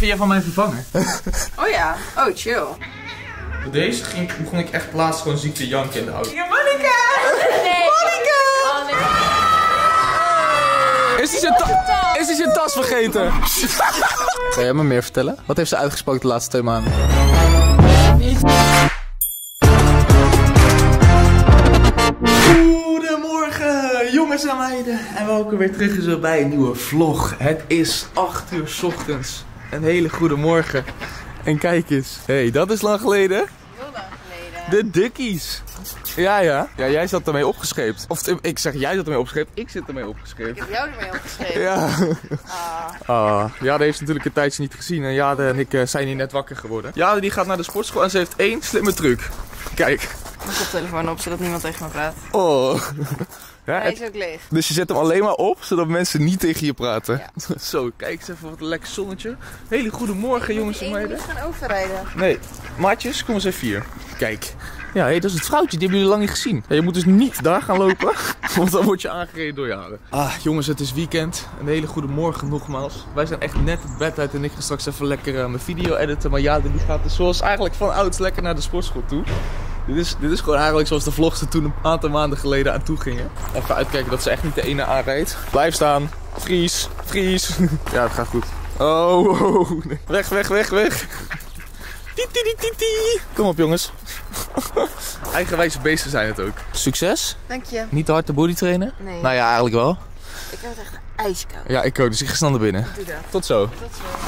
vind jij van mijn vervanger? Oh ja, oh chill. Deze begon ik echt laatst gewoon ziek te janken in de auto. Ja, Monica! Nee. Monica! Oh, nee. Is hij zijn tas vergeten? Ga jij me meer vertellen? Wat heeft ze uitgesproken de laatste 2 maanden? Goedemorgen jongens en meiden. En welkom weer terug bij een nieuwe vlog. Het is 8 uur 's ochtends. Een hele goede morgen. En kijk eens. Hé, dat is lang geleden. Heel lang geleden. De Dukkies. Ja, jij zat ermee opgescheept. Of ik zeg, jij zat ermee opgescheept. Ik zit ermee opgescheept. Ik heb jou ermee opgeschreven. Ja. Jade heeft natuurlijk een tijdje niet gezien. En Jade en ik zijn hier net wakker geworden. Jade die gaat naar de sportschool en ze heeft 1 slimme truc. Kijk. Mijn koptelefoon op, zodat niemand tegen me praat. Oh. Ja, Hij is ook leeg. Dus je zet hem alleen maar op, zodat mensen niet tegen je praten. Ja. Zo, kijk eens even wat een lekker zonnetje. Hele goede morgen jongens en meiden. Ik moet gaan overrijden. Nee, maatjes, kom eens even hier. Kijk. Ja, dat is het vrouwtje, die hebben jullie lang niet gezien. Ja, je moet dus niet daar gaan lopen, want dan word je aangereden door Jade. Jongens, het is weekend. Een hele goede morgen nogmaals. Wij zijn echt net het bed uit en ik ga straks even lekker mijn video editen. Maar Jade die gaat dus zoals eigenlijk van ouds lekker naar de sportschool toe. Dit is gewoon eigenlijk zoals de vlogs er toen een aantal maanden geleden aan toe gingen. Even uitkijken dat ze echt niet de ene aanrijdt. Blijf staan. Vries. Ja, het gaat goed. Oh. Nee. Weg. Kom op jongens. Eigenwijze beesten zijn het ook. Succes. Dank je. Niet te hard de body trainen? Nee. Nou ja, eigenlijk wel. Ik heb het echt ijskoud. Ja, ik ook. Dus ik ga snel naar binnen. Doe dat. Tot zo. Tot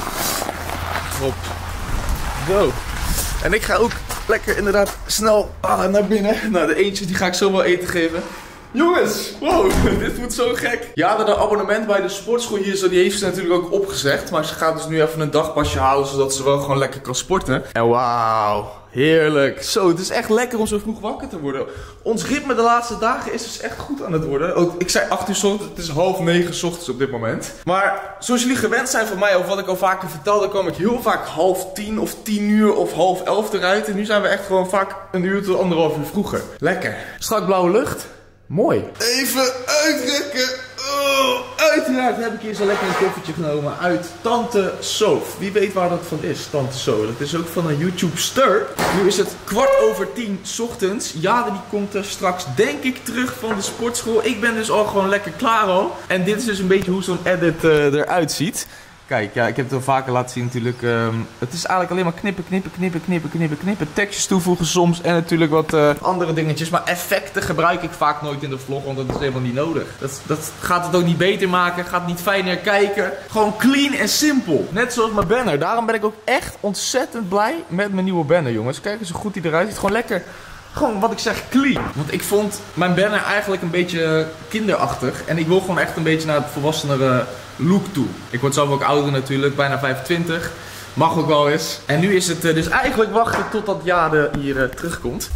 zo. Hop. Zo. En ik ga ook lekker inderdaad snel naar binnen. Nou, de eentje die ga ik zo wel eten geven. Jongens, wow, dit wordt zo gek. Ja, de abonnement bij de sportschool hier zo, die heeft ze natuurlijk ook opgezegd. Maar ze gaat dus nu even een dagpasje halen, zodat ze wel gewoon lekker kan sporten. En wauw, heerlijk. Zo, het is echt lekker om zo vroeg wakker te worden. Ons ritme de laatste dagen is dus echt goed aan het worden. Ook, ik zei 8 uur 's ochtends, het is 8:30 's ochtends op dit moment. Maar zoals jullie gewend zijn van mij, of wat ik al vaker vertelde, kwam ik heel vaak 9:30 of 10 of 10:30 eruit. En nu zijn we echt gewoon vaak 1 uur tot 1,5 uur vroeger. Lekker. Strak blauwe lucht. Mooi. Even uitrekken. Oh, uiteraard heb ik hier zo lekker een koffertje genomen uit Tante Soof. Wie weet waar dat van is, Tante Soof. Dat is ook van een YouTube-ster. Nu is het 10:15 's ochtends. Jade die komt er straks denk ik terug van de sportschool. Ik ben dus al gewoon lekker klaar al. En dit is dus een beetje hoe zo'n edit eruit ziet. Kijk, ja, ik heb het al vaker laten zien natuurlijk. Het is eigenlijk alleen maar knippen. Tekstjes toevoegen soms en natuurlijk wat andere dingetjes. Maar effecten gebruik ik vaak nooit in de vlog, want dat is helemaal niet nodig. Dat gaat het ook niet beter maken, gaat het niet fijner kijken. Gewoon clean en simpel. Net zoals mijn banner. Daarom ben ik ook echt ontzettend blij met mijn nieuwe banner, jongens. Kijk eens hoe goed die eruit ziet. Gewoon lekker. Gewoon wat ik zeg, clean. Want ik vond mijn banner eigenlijk een beetje kinderachtig. En ik wil gewoon echt een beetje naar het volwassenere look toe. Ik word zelf ook ouder natuurlijk, bijna 25. Mag ook wel eens. En nu is het dus eigenlijk wachten totdat Jade hier terugkomt.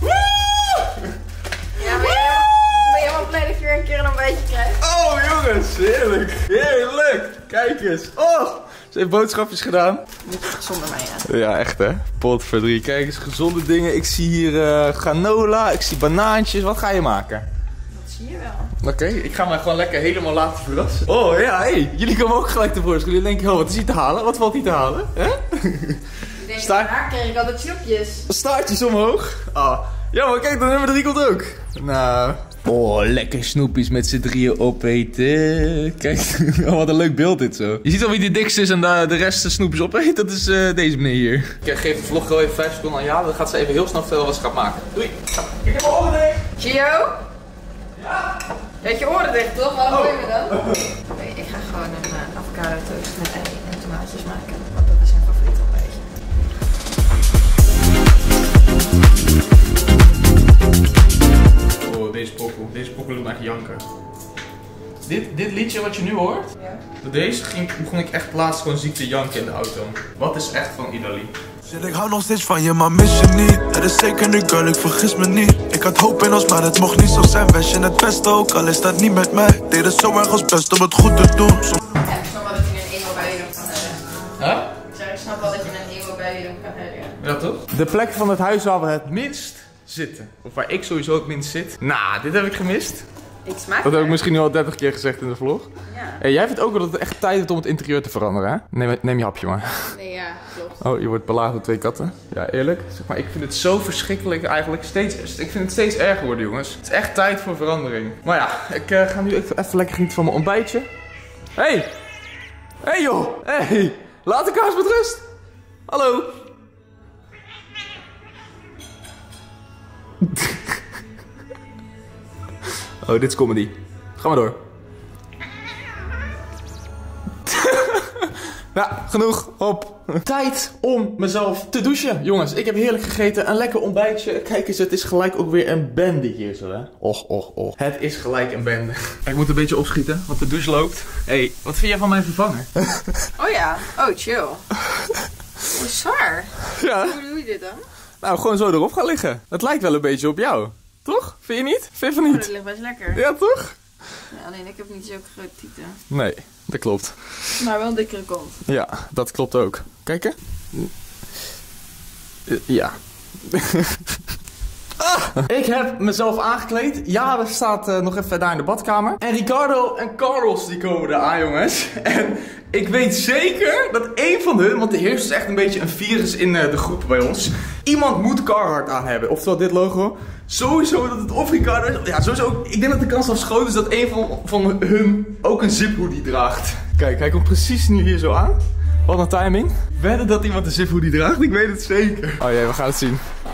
Ja, ben je helemaal blij dat je weer een keer een ontbijtje krijgt? Oh jongens, heerlijk. Heerlijk. Kijk eens. Oh, ze heeft boodschapjes gedaan. Niet gezonder mij, ja. Ja, echt hè. Potverdrie. Kijk eens, gezonde dingen. Ik zie hier granola, ik zie banaantjes. Wat ga je maken? Dat zie je wel. Oké, ik ga mij gewoon lekker helemaal laten verrassen. Oh ja, hey, jullie komen ook gelijk tevoorschijn. Jullie denken, oh, wat is hier te halen? Wat valt hier te halen? Hè? Ik denk, daar kreeg ik altijd snoepjes. Staartjes omhoog. Ja, maar kijk, dan nummer 3 komt ook. Nou. Oh, lekker snoepjes met z'n drieën opeten. Kijk, wat een leuk beeld dit zo. Je ziet al wie de dikste is en de rest de snoepjes opeet. Dat is deze meneer hier. Ik geef de vlog wel even 5 seconden aan Jade. Dan gaat ze even heel snel vertellen wat ze gaat maken. Doei. Ik heb mijn oren dicht. Gio? Ja? Je hebt je oren dicht, toch? Waarom hoor je me dan? Oké, ik ga gewoon een avocado toast met ei en tomaatjes maken. Want dat is zijn favoriete ontbijtje. Oh, deze pokoe doet me echt janken. Dit liedje wat je nu hoort, Ja. deze begon ik echt laatst gewoon ziek te janken in de auto. Wat is echt van Idali? Shit, ik hou nog steeds van je, maar mis je niet. Het is zeker nu, girl, ik vergis me niet. Ik had hoop in ons, maar het mocht niet zo zijn. Wens je het beste ook, al is dat niet met mij. Deed het zo erg als best om het goed te doen. Ja, ik snap wel dat je een emo-buien kan hebben. Huh? Ik zeg, ik snap wel dat je een emo-buien kan hebben. Ja, toch? De plek van het huis waar we het minst zitten. Of waar ik sowieso het minst zit. Nou, dit heb ik gemist. Ik smaak Dat heb ik misschien nu al 30 keer gezegd in de vlog. Ja. Hey, jij vindt ook wel dat het echt tijd is om het interieur te veranderen, hè? Neem je hapje maar. Nee, ja, klopt. Oh, je wordt belaagd door 2 katten. Ja, eerlijk. Zeg maar, ik vind het zo verschrikkelijk eigenlijk. Ik vind het steeds erger worden, jongens. Het is echt tijd voor verandering. Maar ja, ik ga nu even lekker genieten van mijn ontbijtje. Hey! Hey joh! Hey! Laat de kaas met rust! Hallo! Oh, dit is comedy. Ga maar door. Nou, genoeg. Op. Tijd om mezelf te douchen. Jongens, ik heb heerlijk gegeten. Een lekker ontbijtje. Kijk eens, het is gelijk ook weer een bende hier zo, hè. Och. Het is gelijk een bende. Ik moet een beetje opschieten, want de douche loopt. Hey, wat vind jij van mijn vervanger? Oh ja, oh chill. Hoe zwaar. Ja. Hoe doe je dit dan? Nou, gewoon zo erop gaan liggen. Het lijkt wel een beetje op jou. Toch? Vind je niet? Vind je van Oh, niet? dat ligt best lekker. Ja, toch? Ja, alleen ik heb niet zulke grote tieten. Nee, dat klopt. Maar wel een dikkere kont. Ja, dat klopt ook. Kijk hè? Ja. Ik heb mezelf aangekleed. Ja, er staat nog even daar in de badkamer. En Ricardo en Carlos die komen eraan, jongens. En ik weet zeker dat één van hun, want er heerst dus echt een beetje een virus in de groep bij ons. Iemand moet Carhartt aan hebben. Oftewel dit logo. Sowieso dat het of Ricardo is. Ja, sowieso ook. Ik denk dat de kans afschoten is dat één van hun ook een ziphoodie draagt. Kijk, hij komt precies nu hier zo aan. Wat een timing. Wedden dat iemand een ziphoodie draagt? Ik weet het zeker. Oh jee, we gaan het zien.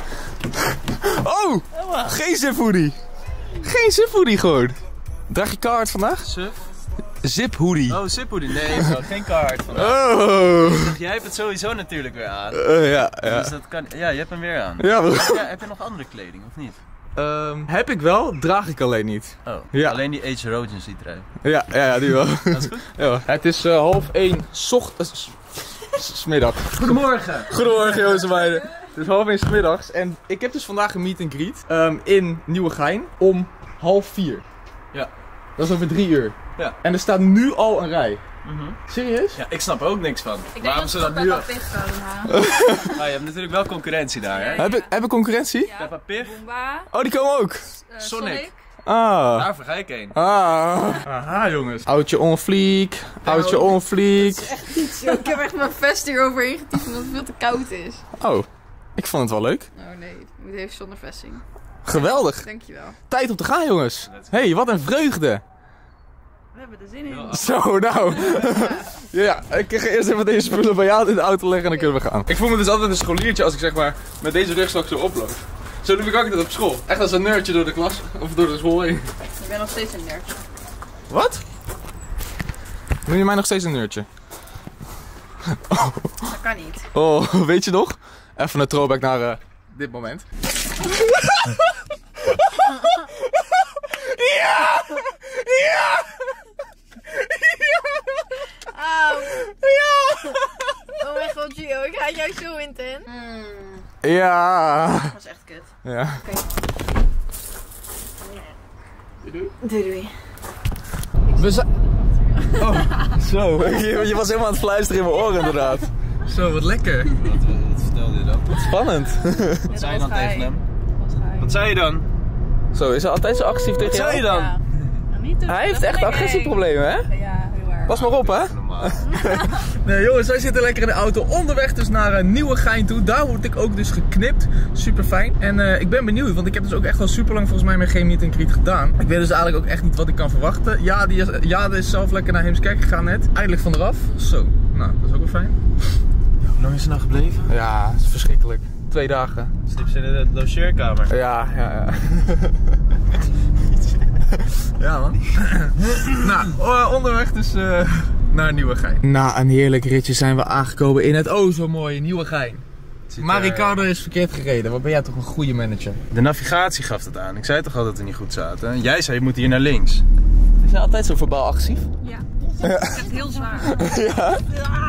Oh! Geen ziphoodie. Geen ziphoodie gewoon. Draag je Carhartt vandaag? Ziphoodie. Oh, ziphoodie. Nee, zo, geen Carhartt vandaag. Oh! Jij hebt het sowieso natuurlijk weer aan. Ja. Dus dat kan... Ja, je hebt hem weer aan. Ja, Heb je nog andere kleding, of niet? heb ik wel, draag ik alleen niet. Oh, Ja. alleen die Age Rogency trui. Ja, die wel. Dat is goed. Ja. Het is 12:30 ochtends. 'Smiddag. Goedemorgen. Goedemorgen jongens en meiden. Het is 12:30 's middags en ik heb dus vandaag een meet and greet in Nieuwegein om 3:30. Ja. Dat is over 3 uur. Ja. En er staat nu al een rij. Serieus? Ja, ik snap er ook niks van. Ik denk Waarom dat ze ze dat dat nu... Peppa Pig gaan halen. Ah, je hebt natuurlijk wel concurrentie daar, hè? Ja. Heb ik concurrentie? Ja. Peppa Pig. Boomba. Oh, die komen ook. Sonic. Ah. Daarvoor ga ik heen. Aha jongens. Oudje on fleek. Oudje on fleek. Ik heb echt mijn vest hier overheen getiefd omdat het veel te koud is. Oh, ik vond het wel leuk. Oh nee, ik moet even zonder vesting. Geweldig. Dankjewel. Tijd om te gaan jongens. Hey, wat een vreugde. We hebben er zin in. Ja. Zo, nou. Ja, ik ga eerst even deze spullen bij jou in de auto leggen en dan kunnen we gaan. Ik voel me dus altijd een scholiertje als ik zeg maar met deze rugzak zo oploop. Zo doe ik altijd op school. Echt als een nerdje door de klas of door de school heen. Ik ben nog steeds een nerd. Wat? Noem je mij nog steeds een nerdje? Dat kan niet. Oh, weet je nog? Even een throwback naar dit moment. Ja! Ja! Auw. Ja! Oh mijn god, Gio, ik haat jou zo intens. Ja! Dat was echt kut. Ja. Doei. We zijn... Oh, zo. Je was helemaal aan het fluisteren in mijn oren inderdaad. Zo, wat lekker. Wat vertelde je dan? Spannend. Wat zei je dan tegen hem? Wat zei je dan? Zo, is hij altijd zo agressief tegen Wat zei je jou? dan? Hij heeft echt agressieproblemen, hè? Ja, heel erg. Pas maar op, hè? Normaal. Nee, jongens, wij zitten lekker in de auto onderweg dus naar Nieuwegein toe. Daar word ik ook dus geknipt. Super fijn. En ik ben benieuwd, want ik heb dus ook echt wel super lang volgens mij met geen meet and greet gedaan. Ik weet dus eigenlijk ook echt niet wat ik kan verwachten. Ja, die is zelf lekker naar Heemskerk gegaan net. Eindelijk van eraf. Zo, nou, dat is ook wel fijn. Hoe lang is ze nou gebleven? Ja, het is verschrikkelijk. 2 dagen. Sliep ze in de logeerkamer. Ja. Ja, man. Nou, onderweg dus naar Nieuwegein. Na een heerlijk ritje zijn we aangekomen in het zo mooie Nieuwegein. Maar Ricardo is verkeerd gereden. Wat ben jij toch een goede manager? De navigatie gaf het aan. Ik zei toch al dat we niet goed zaten. Jij zei je moet hier naar links. Is hij altijd zo verbaal agressief? Ja, dat is echt heel zwaar. Ja.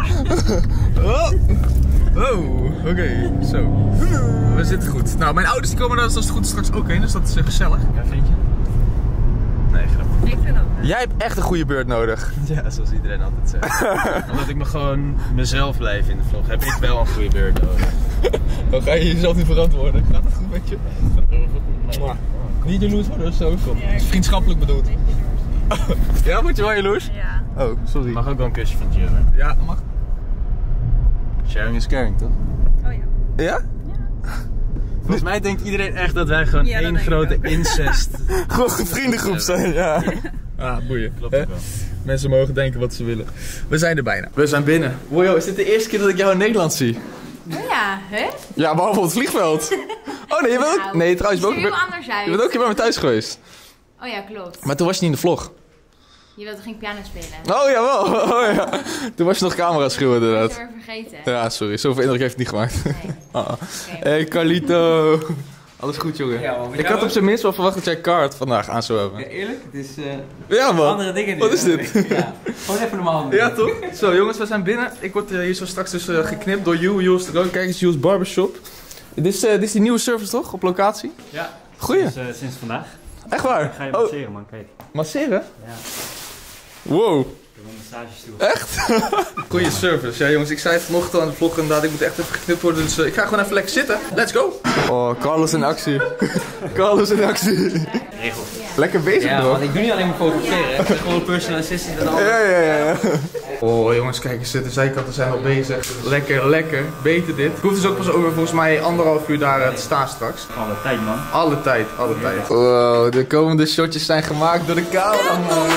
Oh, oké. Zo. We zitten goed. Nou, mijn ouders die komen daar als het goed straks ook heen, dus dat is gezellig. Ja, vind je? Nee, grapje. Ik vind dat. Jij hebt echt een goede beurt nodig. Ja, zoals iedereen altijd zegt. Omdat ik me gewoon mezelf blijf in de vlog, heb ik wel een goede beurt nodig. Dan ga je jezelf niet verantwoorden. Gaat het goed met je? Kom Niet jaloers worden of zo? Het is vriendschappelijk bedoeld. Ja, word je wel jaloers? Ja. Oh, sorry. Mag ook wel een kusje van Jill, hè? Ja, dat mag. Sharing is caring, toch? Oh ja. Ja? Volgens mij denkt iedereen echt dat wij gewoon Ja, dat één denk ik grote ook. incest... Gewoon een vriendengroep zijn, ja. Ah, boeien. Klopt Hè? ook wel. Mensen mogen denken wat ze willen. We zijn er bijna. We zijn binnen. Wow, is dit de eerste keer dat ik jou in Nederland zie? Oh ja, hè? Ja, behalve op het vliegveld. Oh nee, je bent ook... Nou, Nee, trouwens, je het bent ziet er ook, heel anders uit. je bent ook een keer bij me thuis geweest. Oh ja, klopt. Maar toen was je niet in de vlog. Je wilde geen piano spelen. Oh jawel. Oh, ja. Toen was je nog camera schreeuwen Dat inderdaad. is weer vergeten. Ja, sorry. Zoveel indruk heeft het niet gemaakt. Nee. Ah. Oké. Hey Carlito. Alles goed, jongen? Ja, man, met Ik jou had op zijn minst wel verwacht dat jij kaart vandaag aan zou Ja, hebben. eerlijk? Het is Ja, man. andere dingen. Wat is dit? Ja, gewoon even normaal doen. Ja, toch? Zo, jongens, we zijn binnen. Ik word hier zo straks dus geknipt door Jules er ook. Kijk eens, Jules Barbershop. Dit is die nieuwe service, toch? Op locatie? Ja, Goeie. sinds vandaag. Echt waar? Ga je Oh, masseren, man. Kijk, masseren? Ja. Wow. ik heb een massages toe. Echt? Goeie service. Ja, jongens, ik zei het vanochtend al aan de vlog inderdaad. Ik moet echt even geknipt worden, dus ik ga gewoon even lekker zitten. Let's go. Oh, Carlos in actie. Carlos in actie. Regel. Lekker bezig, Ja, bro. want ik doe niet alleen maar fotograferen. Ik ben gewoon een personal assistant en al. Ja. Oh jongens, kijk eens, de zijkanten zijn al bezig. Lekker, lekker. Beter dit. Ik hoef dus ook pas over volgens mij 1,5 uur daar te staan straks. Alle tijd, man. Alle tijd, alle tijd. Wow, de komende shotjes zijn gemaakt door de cameraman.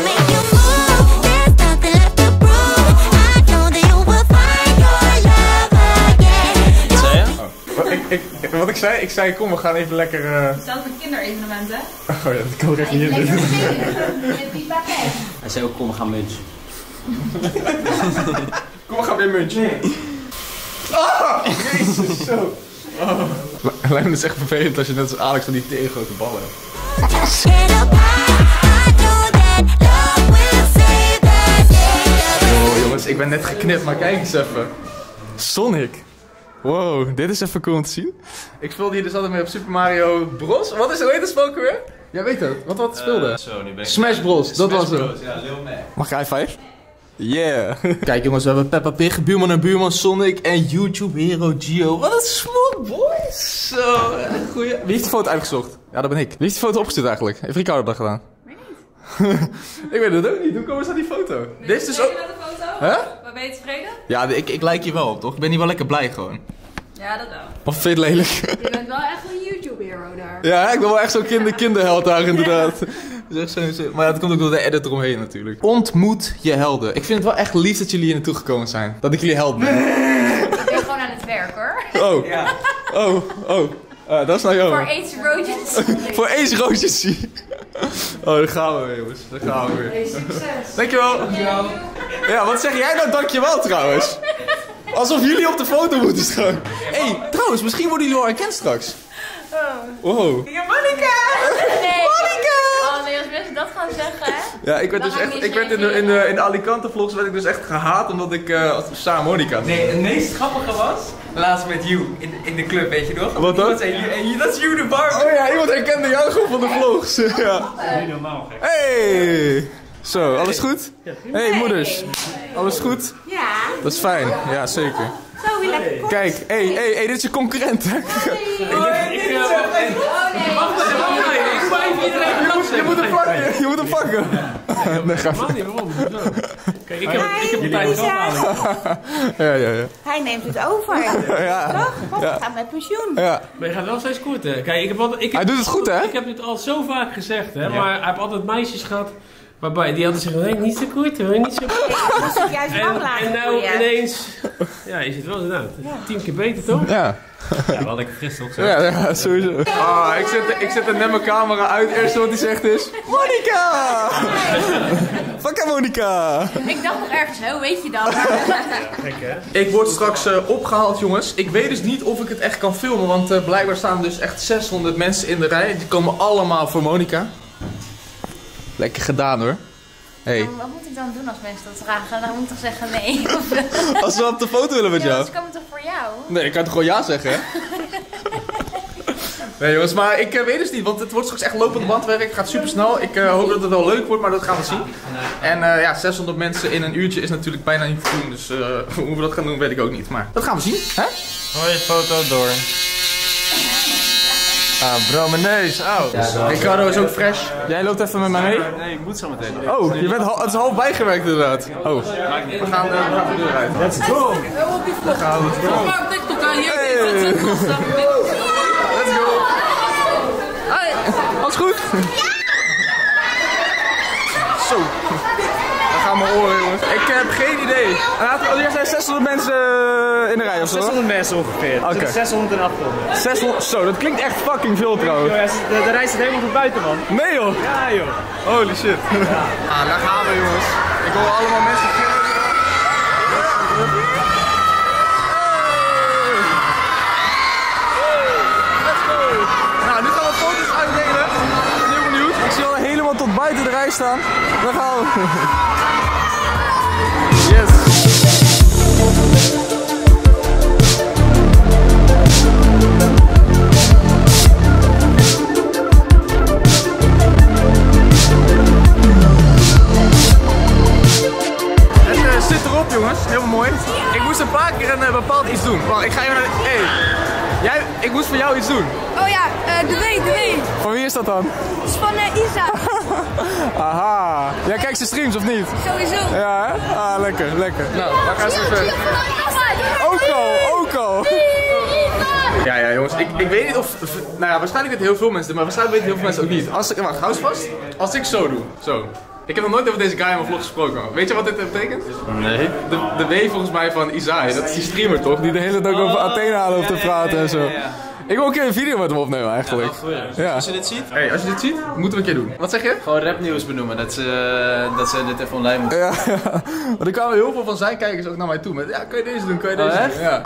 Wat ik zei? Ik zei kom, we gaan even lekker... Zelfs een kinderevenement, hè? Oh ja, dat kan ik echt niet in. Met die pakket. Hij zei ook, kom, we gaan munchen. Kom, we gaan weer munchen. Ah! Jezus, zo. Oh. Lijkt me dus echt vervelend als je net als Alex van die tegengrote ballen hebt. Oh jongens, ik ben net geknipt, maar kijk eens even. Sonic. Wow, dit is even cool om te zien. Ik speelde hier dus altijd mee op Super Mario Bros. Hoe heet het spel ook weer? Jij weet het, wat speelde? Zo, nu ben ik... Smash Bros, dat was hem. Ja, Lil Mac. Mag ik high five? Yeah. Kijk jongens, we hebben Peppa Pig, Buurman en Buurman, Sonic en YouTube Hero Gio. Wat een smooth boys. Zo, goeie. Wie heeft de foto uitgezocht? Ja, dat ben ik. Wie heeft de foto opgestuurd eigenlijk? Heeft Ricardo dat gedaan? Weet niet. Ik weet het ook niet. Hoe komen ze aan die foto? Deze is dus ook... de foto? Hè? Maar ben je tevreden? Ja, ik lijk hier wel op, toch? Ik ben hier wel lekker blij gewoon. Ja, dat wel. Of vind je het lelijk? Je bent wel echt een YouTube-hero daar. Ja, ik ben wel echt zo'n kinderheld daar inderdaad. Dat is echt zo. Maar ja, dat komt ook door de edit eromheen natuurlijk. Ontmoet je helden. Ik vind het wel echt lief dat jullie hier naartoe gekomen zijn. Dat ik jullie held ben. Ik ben gewoon aan het werk, hoor. Oh. Ja. Oh. Dat is nou jammer. Voor AIDS Roaches. Voor Ace Roosjes. Oh, daar gaan we weer, jongens. Daar gaan we weer. Hey, succes. Dankjewel. Ja, wat zeg jij nou dankjewel trouwens? Alsof jullie op de foto moeten staan. Hé, trouwens, misschien worden jullie al herkend straks. Wow. Ja, Monica! Nee. Monica! Oh nee, als mensen dat gaan zeggen, hè? Ja, ik werd Dan dus ga ik echt, niet ik werd in de Alicante vlogs werd ik dus echt gehaat omdat ik Sarah Monica. Nee, het meest grappige was, laatst met you in de club, weet je nog? Wat dan? Iemand zei, "Hey, dat is you de barber." Oh ja, iemand herkende jou gewoon van de vlogs. Ja. Niet normaal, gek. Hey! Zo, alles goed? Hey moeders, alles goed? Ja. Dat is fijn, ja zeker. Zo, weer lekker kort. Kijk, hey, dit is je concurrent hè? Je moet hem pakken, je moet hem pakken. Nee, ga Kijk, ik heb de tijd zelf aan. Ja. Hij neemt het over. Ja. Toch? Want we gaan met pensioen. Ja. Maar je gaat wel steeds korter. Kijk, Hij doet het goed hè? Ik heb dit al zo vaak gezegd, hè. Maar hij heeft altijd meisjes gehad waarbij die altijd zeggen, nee, niet zo kort, hoor, niet zo kort. Dat is het juist lang laten En nou groeien. ineens, ja, je zit wel eens aan. 10 keer beter, toch? Ja. Ja, wel lekker fris, toch? Zo. Ja, sowieso. Ah, ik zet net mijn camera uit. Het eerste wat hij zegt is... Monica! Fuck Monica! Ik dacht nog ergens, hè? Hoe weet je dat? Gek, hè? Ik word straks opgehaald, jongens. Ik weet dus niet of ik het echt kan filmen. Want blijkbaar staan dus echt 600 mensen in de rij. Die komen allemaal voor Monica. Lekker gedaan, hoor. Hey. Wat moet ik dan doen als mensen dat vragen? Dan moet ik toch zeggen nee? Of, Als we op de foto willen met ja, jou. ze komen toch voor jou? Nee, ik kan toch gewoon ja zeggen, hè? Nee jongens, maar ik weet dus niet, want het wordt straks echt lopend bandwerk. Het gaat super snel. Ik hoop dat het wel leuk wordt, maar dat gaan we zien. En ja, 600 mensen in een uurtje is natuurlijk bijna niet te doen. Dus hoe we dat gaan doen, weet ik ook niet. Maar dat gaan we zien, hè? Hoi, foto door. Ah, bro, mijn neus. Auw. Ricardo is ook fresh. Jij loopt even met mij mee? Nee, ik moet zo meteen. Oh, het is half bijgewerkt inderdaad. Oh. We gaan de deur uit. Let's go. Let's go. Hey, alles goed? Zo. Daar gaan mijn oren, jongens. Ik heb geen idee. Er zijn 600 mensen in de rij of zo? 600 mensen ongeveer. Oké. 600 en 800. 600? Zo, dat klinkt echt fucking veel trouwens. De reis zit helemaal voor buiten, man. Nee joh. Ja, joh. Holy shit. Ah, daar gaan we, jongens. Ik hoor allemaal mensen gillen. Let's go. Nou, nu gaan we foto's uitdelen. Ik ben heel benieuwd. Ik zie al helemaal tot buiten de rij staan. Daar gaan we. Yes. Het zit erop, jongens. Helemaal mooi. Ik moest een paar keer een bepaald iets doen. Wacht, ik ga even naar de... Hey. Ik moest voor jou iets doen. Oh ja, de W. Van wie is dat dan? Dat is van Isa. Aha. Jij kijkt zijn streams of niet? Sowieso. Ja, hè? Ah, lekker, lekker. Nou, dan gaan ze verder. Ook al. Ja, jongens. Ik weet niet of... Nou ja, waarschijnlijk weten heel veel mensen dit, maar waarschijnlijk weten heel veel mensen ook niet. Wacht, hou eens vast. Als ik zo doe. Zo. Ik heb nog nooit over deze guy in mijn vlog gesproken. Weet je wat dit betekent? Nee. De W volgens mij van Isai. Dat is die streamer toch? Die de hele dag over Athena loopt te praten en zo. Ik wil een keer een video met hem opnemen eigenlijk. Ja. Als je dit ziet? Hey, als je dit ziet, moeten we een keer doen. Wat zeg je? Gewoon rapnieuws benoemen, dat ze dit even online moeten. Ja, want er kwamen heel veel van zijn kijkers ook naar mij toe. Met, ja, kan je deze doen, kan je deze doen? Ja.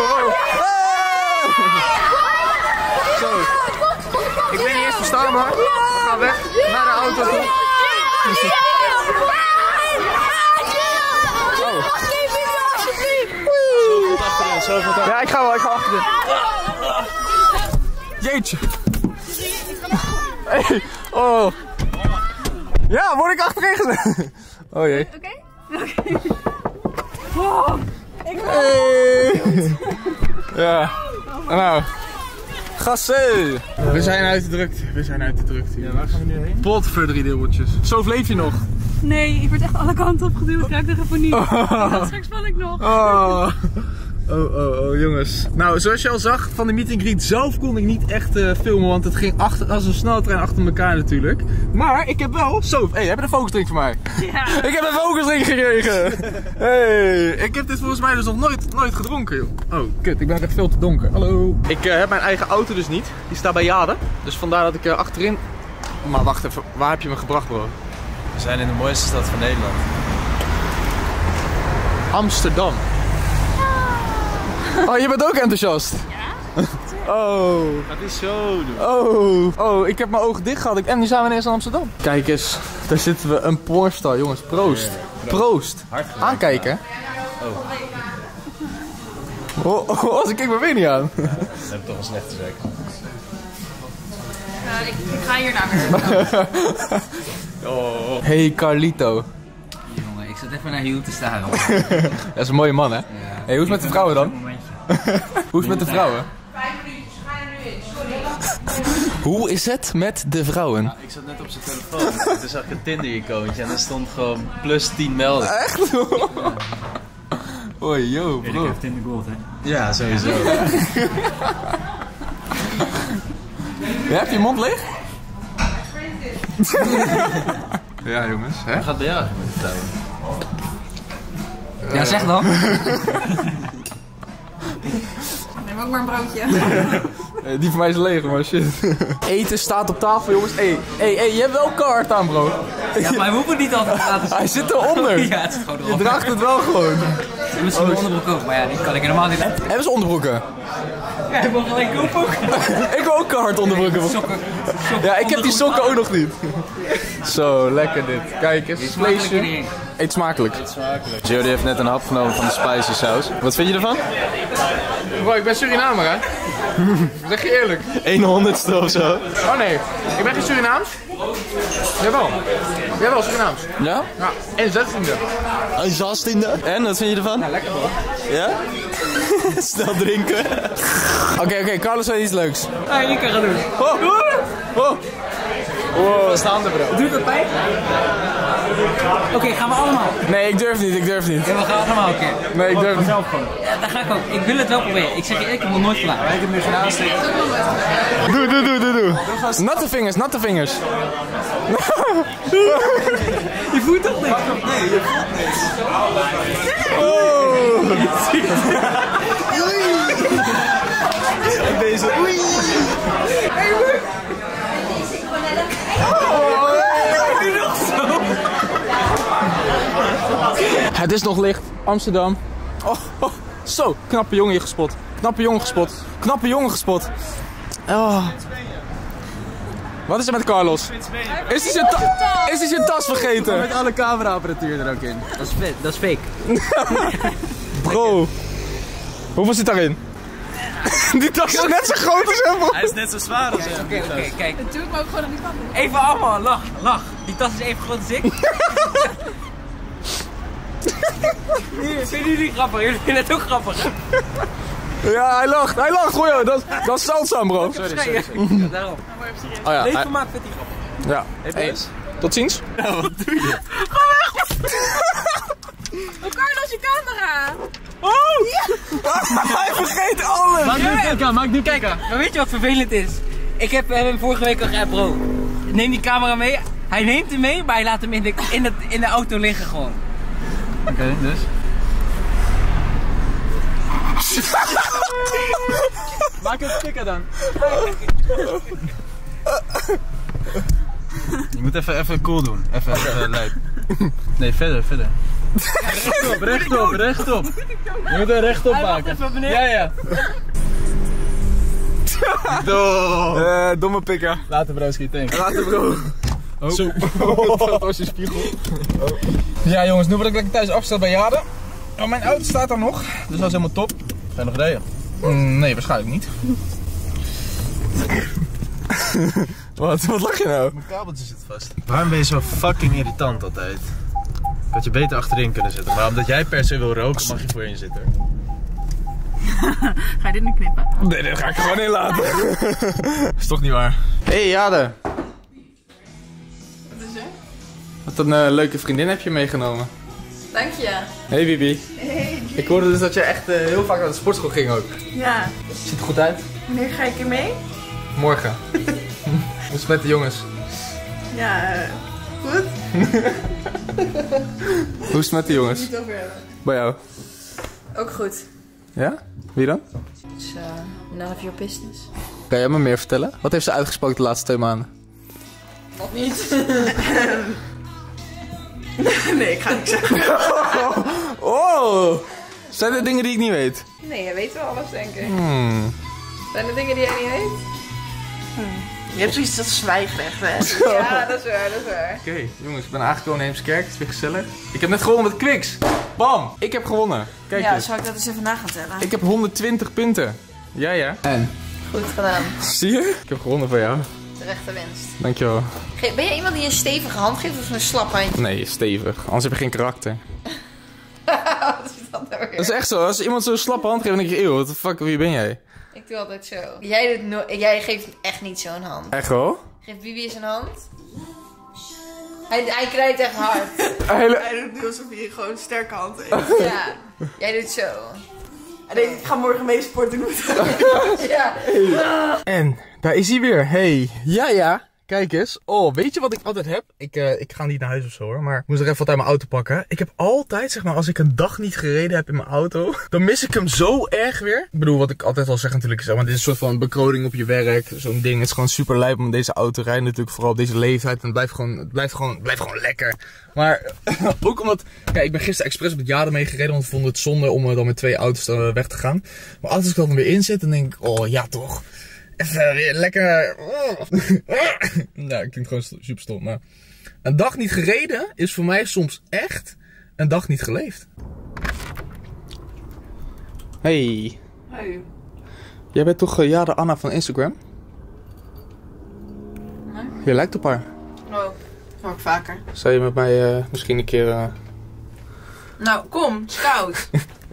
Zo. Ik ben niet eens verstaanbaar. We gaan weg naar de auto toe. Ja, ik ga achterin. Jeetje. Hey, oh. Ja, word ik achterin gezet? Oh jee. Oké. Wow. Hey. Ja. Nou. Gassen. We zijn uit de drukte. Ja, waar gaan we nu heen? Potverdriedeeltjes. Zo vleef je nog. Nee, ik word echt alle kanten opgeduwd. Ik raak er even niet. Straks val ik nog. Oh, jongens. Nou, zoals je al zag van de meet and greet zelf kon ik niet echt filmen, want het ging als een sneltrein achter elkaar natuurlijk. Maar ik heb wel... Zo, hey, heb je een focusdrink voor mij? Ja. Ik heb een focusdrink gekregen. Hey, ik heb dit volgens mij dus nog nooit gedronken, joh. Oh, kut, ik ben echt veel te donker. Hallo. Ik heb mijn eigen auto dus niet. Die staat bij Jade. Dus vandaar dat ik achterin... Maar wacht even, waar heb je me gebracht, bro? We zijn in de mooiste stad van Nederland. Amsterdam. Oh, je bent ook enthousiast? Ja. Oh. Gaat die zo doen? Oh, ik heb mijn ogen dicht gehad en nu zijn we ineens in Amsterdam. Kijk eens, daar zitten we, een pornstar, jongens. Proost. Proost. Aankijken. Oh, ze kijkt me weer niet aan. Dat heb ik toch een slechte week. Ik ga hier naar weer. Hey Carlito. Jongen, ik zat even naar Hugh te staren. Dat is een mooie man, hè? Ja. Hey, hoe is het met de vrouwen dan? Hoe is het met de vrouwen? 5 minuutjes, ga er nu in, sorry. Hoe is het met de vrouwen? Nou, ik zat net op zijn telefoon en toen zag ik een Tinder-icoontje en er stond gewoon plus 10 melden. Echt? Ja. Hoi, yo, bro. Ik heb Tinder Gold, hè? Ja, sowieso. Ja, heb je mond leeg? Ja, jongens. Hè? Wat gaat bij jou eigenlijk met de vrouwen? Ja, zeg dan. Neem ook maar een broodje. Die van mij is leeg, maar shit. Eten staat op tafel, jongens. Hey, je hebt wel kaart aan, bro. Ja, maar hij hoeft het niet altijd laten zien. Hij zit eronder. Ja, het zit gewoon erop. Je draagt het wel gewoon. Misschien mijn onderbroek ook, maar ja, die kan ik helemaal niet laten. Hebben ze onderbroeken? Ja, ik wil gelijk kopen ook. Ik wil ook kaart onderbroeken. Sokken. Ja, ik heb die sokken ook nog niet. Zo, lekker dit. Kijk eens, vleesje. Eet smakelijk. Jody heeft net een hap genomen van de spicy saus. Wat vind je ervan? Bro, ik ben Surinamer, hè? Zeg je eerlijk. 1/100ste of zo. Oh nee, ik ben geen Surinaams. Jawel. Jawel, Surinaams. Ja? Ja, en 16e. Een 16e. En, wat vind je ervan? Ja, lekker hoor. Ja? Snel drinken. Oké, Carlos zei iets leuks. Hey, ik kan gaan doen. Wow, staande bro. Doe het pijn? Oké, gaan we allemaal? Nee, ik durf niet. Ja, we gaan allemaal een keer. Nee, ik durf niet. Ja, daar ga ik ook. Ik wil het wel proberen. Ik zeg je, ik heb nog nooit gedaan. Ik heb nu gedaan. Doe. Natte vingers. Je voelt toch niks? Nee, je voelt niks. Oh. Deze. Oei. Het is nog licht. Amsterdam. Zo, knappe jongen gespot. Oh. Wat is er met Carlos? Is hij zijn tas vergeten? Met alle cameraapparatuur er ook in. Dat is fake. Bro. Hoeveel zit daarin? Die tas is net zo groot als hem. Hij is net zo zwaar als hem. Oké, kijk. Het doet me ook gewoon aan die kant. Even allemaal, lach. Die tas is even groot als ik. Vinden jullie grappig? Jullie vinden het ook grappig, hè? Ja, hij lacht. Gooi joh. Dat is zeldzaam, bro. Sorry. Daarom. Oh ja. Leef vermaak vindt hij grappig. Ja. Eens. Tot ziens. Oh, Carlos, je camera! Hij vergeet alles. Maak nu kijk, maar weet je wat vervelend is? Ik heb hem vorige week al geappt, bro. Neem die camera mee. Hij neemt hem mee, maar hij laat hem in de auto liggen gewoon. Oké, dus. Maak het sticker dan. Je moet even cool doen. Even lijp. Nee, verder. Rechtop. Je moet er rechtop maken. Even, meneer. Ja. Domme pikker. Later broski, thanks. Later bro. Oh. Zo. Dat was je spiegel. Ja jongens, nu word ik lekker thuis afgesteld bij Jade. Oh, mijn auto staat er nog, dus dat is helemaal top. Ga je nog rijden? Nee, waarschijnlijk niet. Wat lach je nou? Mijn kabeltje zit vast. Waarom ben je zo fucking irritant altijd? Ik had je beter achterin kunnen zitten, maar omdat jij per se wil roken, mag je voor je zitten. Ga je dit nu knippen? Nee, dat ga ik gewoon in laten. Is toch niet waar? Hey Jade. Wat is er? Wat een leuke vriendin heb je meegenomen. Dank je. Hey Bibi. Hey. Ik hoorde dus dat je echt heel vaak naar de sportschool ging ook. Ja. Ziet er goed uit. Wanneer ga ik er mee? Morgen. Hoe is het met de jongens? Ja, goed. Hoe is het met de jongens? Niet over hebben. Bij jou? Ook goed. Ja? Wie dan? Dus none of your business. Kan jij me meer vertellen? Wat heeft ze uitgesproken de laatste 2 maanden? Of niet? Nee, ik ga niks zeggen. Oh! Zijn er dingen die ik niet weet? Nee, jij weet wel alles, denk ik. Zijn er dingen die jij niet weet? Je hebt zoiets dat zwijgrecht, hè? Ja, dat is waar. Oké, jongens, ik ben aangekomen in Heemskerk. Het is weer gezellig. Ik heb net gewonnen met Quicks. Bam! Ik heb gewonnen. Kijk Ja, eens. zou ik dat eens even na gaan tellen? Ik heb 120 punten. Ja. En? Goed gedaan. Zie je? Ik heb gewonnen van jou. Terechte winst. Dankjewel. Ben jij iemand die een stevige hand geeft of een slap handje? Nee, stevig. Anders heb je geen karakter. Wat is dat nou weer? Dat is echt zo. Als iemand zo'n slappe hand geeft, dan denk je, eeuw, what the fuck, wie ben jij? Ik doe altijd zo. Jij geeft echt niet zo'n hand. Echt wel? Geeft Bibi eens een hand? Hij krijgt echt hard. Hij doet nu alsof hij gewoon een sterke hand heeft. Ja, jij doet zo. Hij denkt, ik ga morgen mee sporten. Ja. En daar is hij weer. Hey. Ja. Kijk eens. Oh, weet je wat ik altijd heb? Ik ga niet naar huis of zo hoor, maar ik moest er even wat uit mijn auto pakken. Ik heb altijd, zeg maar, als ik een dag niet gereden heb in mijn auto, dan mis ik hem zo erg weer. Ik bedoel, wat ik altijd al zeg natuurlijk, zeg maar, dit is een soort van bekroning op je werk. Zo'n ding. Het is gewoon super lijp om deze auto te rijden, natuurlijk vooral op deze leeftijd. En het blijft gewoon lekker. Maar ook omdat, kijk, ik ben gisteren expres op het Jade meegereden, want we vonden het zonde om dan met 2 auto's weg te gaan. Maar als ik dan weer in zit, dan denk ik, oh ja toch. Even weer lekker. Nou, ik klinkt gewoon super stom. Maar een dag niet gereden is voor mij soms echt een dag niet geleefd. Hey. Hey. Jij bent toch Jade Anna van Instagram? Nee. Je lijkt op haar. Hoor ik vaker. Zou je met mij misschien een keer... Nou, kom, het is koud.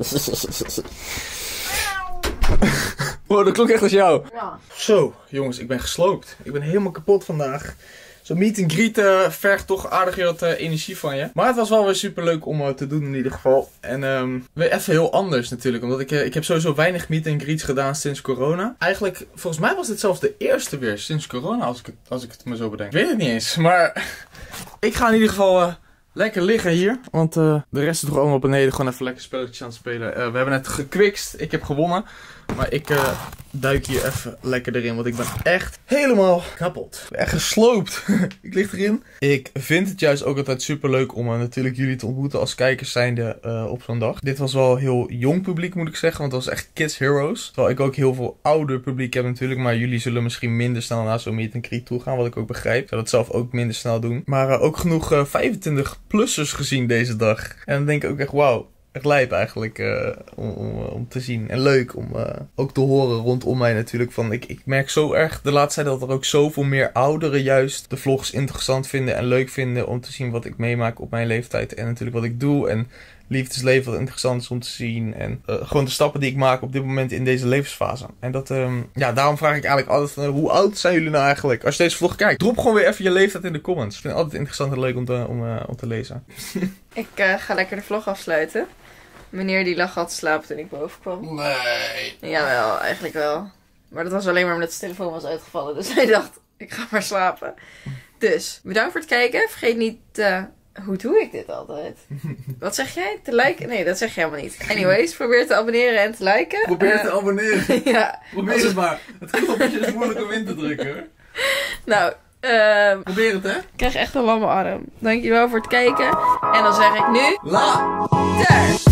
Wow, dat klonk echt als jou. Ja. Zo, jongens, ik ben gesloopt. Ik ben helemaal kapot vandaag. Zo'n meet and greet vergt toch aardig heel wat energie van je. Maar het was wel weer super leuk om te doen in ieder geval. En weer even heel anders natuurlijk. Omdat ik heb sowieso weinig meet and greets gedaan sinds corona. Eigenlijk, volgens mij was dit zelfs de eerste weer sinds corona als ik het me zo bedenk. Ik weet het niet eens, maar ik ga in ieder geval... lekker liggen hier, want de rest is toch allemaal beneden gewoon even lekker spelletjes aan het spelen. We hebben net gekwikst, ik heb gewonnen. Maar ik duik hier even lekker erin, want ik ben echt helemaal kapot. Ik ben echt gesloopt. Ik lig erin. Ik vind het juist ook altijd super leuk om natuurlijk jullie te ontmoeten als kijkers zijnde op zo'n dag. Dit was wel heel jong publiek moet ik zeggen, want het was echt Kids Heroes. Terwijl ik ook heel veel ouder publiek heb natuurlijk, maar jullie zullen misschien minder snel naar zo'n meet and greet toe gaan, wat ik ook begrijp. Ik zou dat zelf ook minder snel doen. Maar ook genoeg 25-plussers gezien deze dag. En dan denk ik ook echt wauw. Echt lijp eigenlijk om te zien. En leuk om ook te horen rondom mij natuurlijk. Van, ik merk zo erg de laatste tijd dat er ook zoveel meer ouderen juist de vlogs interessant vinden en leuk vinden om te zien wat ik meemaak op mijn leeftijd. En natuurlijk wat ik doe en liefdesleven wat interessant is om te zien. En gewoon de stappen die ik maak op dit moment in deze levensfase. En dat, daarom vraag ik eigenlijk altijd hoe oud zijn jullie nou eigenlijk? Als je deze vlog kijkt, drop gewoon weer even je leeftijd in de comments. Ik vind het altijd interessant en leuk om te lezen. Ik ga lekker de vlog afsluiten. Meneer die lag al te slapen toen ik boven kwam. Nee. Jawel, eigenlijk wel. Maar dat was alleen maar omdat zijn telefoon was uitgevallen. Dus hij dacht, ik ga maar slapen. Dus, bedankt voor het kijken. Vergeet niet, hoe doe ik dit altijd? Wat zeg jij? Te liken? Nee, dat zeg je helemaal niet. Anyways, probeer te abonneren en te liken. Probeer te abonneren. Ja. Probeer het maar. Het knopje is moeilijk om in te drukken hoor. Nou, probeer het hè. Ik krijg echt een lamme arm. Dankjewel voor het kijken. En dan zeg ik nu... Later.